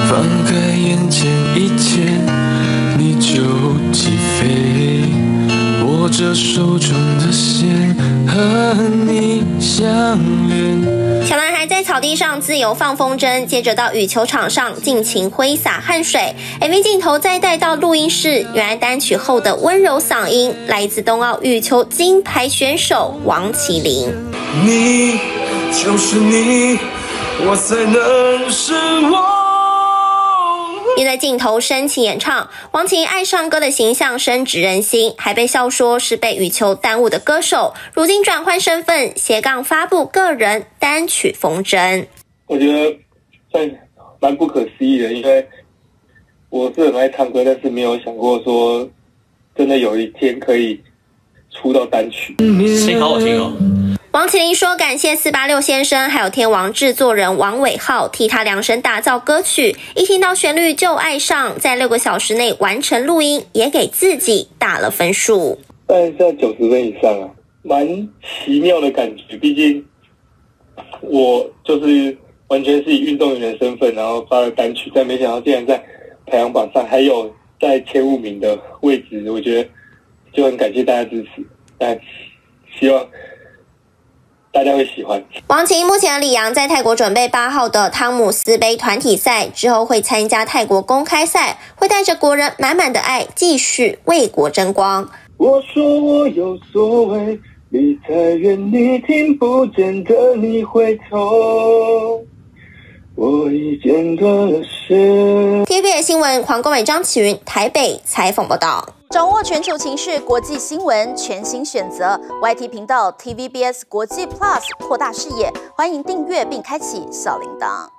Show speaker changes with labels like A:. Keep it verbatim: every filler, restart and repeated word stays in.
A: 放开眼前一切，你就起飞，握着手中的线，和你相连。
B: 小男孩在草地上自由放风筝，接着到羽球场上尽情挥洒汗水。M V 镜头再带到录音室，原来单曲后的温柔嗓音来自冬奥羽球金牌选手王麒麟。
A: 你就是你，我才能是我。
B: 面对镜头深情演唱，王麒麟爱上歌的形象深植人心，还被笑说是被羽球耽误的歌手。如今转换身份，斜杠发布个人单曲风筝。
C: 我觉得算蛮不可思议的，因为我是很爱唱歌，但是没有想过说真的有一天可以出到单曲。
D: 声好好听哦。
B: 王麒麟说感谢四八六先生还有天王制作人王伟浩替他量身打造歌曲，一听到旋律就爱上，在六个小时内完成录音，也给自己打了分数。
C: 但是在九十分以上啊，蛮奇妙的感觉，毕竟我就是完全是以运动员的身份然后发了单曲，但没想到竟然在排行榜上还有在前五名的位置，我觉得就很感谢大家支持，但希望大家会喜欢。
B: 王麒麟目前的里昂在泰国准备八号的汤姆斯杯团体赛，之后会参加泰国公开赛，会带着国人满满的爱继续为国争光。
C: 我说我有所谓，离太远你听不见的你回头，我已剪断了线。
B: T V B S 新闻黄国伟、张启云台北采访报道。
E: 掌握全球情势、国际新闻，全新选择 Y T 频道 T V B S 国际 Plus， 扩大视野，欢迎订阅并开启小铃铛。